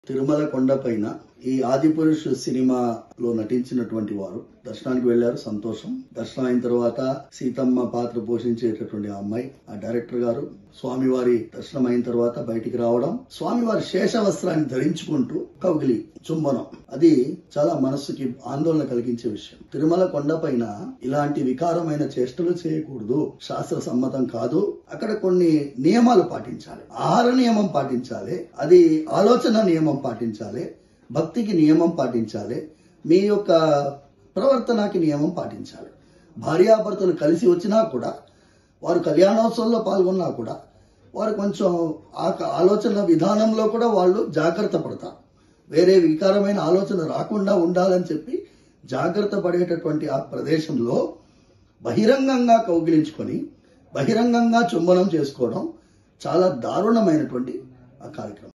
తిరుమల కొండపైన ఈ ఆదిపురుష్ సినిమాలో నటించినటువంటి వారు దర్శనానికి వెళ్లారు. సంతోషం. దర్శనం అయిన తర్వాత సీతమ్మ పాత్ర పోషించేటటువంటి ఆ అమ్మాయి, ఆ డైరెక్టర్ గారు స్వామివారి దర్శనం అయిన తర్వాత బయటికి రావడం, స్వామివారి శేష వస్త్రాన్ని ధరించుకుంటూ కౌగిలి చుంబనం, అది చాలా మనస్సుకి ఆందోళన కలిగించే విషయం. తిరుమల కొండపైన ఇలాంటి వికారమైన చేష్టలు చేయకూడదు, శాస్త్ర సమ్మతం కాదు. అక్కడ కొన్ని నియమాలు పాటించాలి. ఆహార నియమం పాటించాలి, అది ఆలోచన నియమం పాటించాలి, భక్తికి నియమం పాటించాలి, మీ యొక్క ప్రవర్తనకి నియమం పాటించాలి. భార్యాభర్తలు కలిసి వచ్చినా కూడా, వారు కళ్యాణోత్సవంలో పాల్గొన్నా కూడా, వారు కొంచెం ఆ ఆలోచన విధానంలో కూడా వాళ్ళు జాగ్రత్త పడతారు. వేరే వికారమైన ఆలోచన రాకుండా ఉండాలని చెప్పి జాగ్రత్త పడేటటువంటి ఆ ప్రదేశంలో బహిరంగంగా కౌగిలించుకొని బహిరంగంగా చుంబనం చేసుకోవడం చాలా దారుణమైనటువంటి ఆ కార్యక్రమం.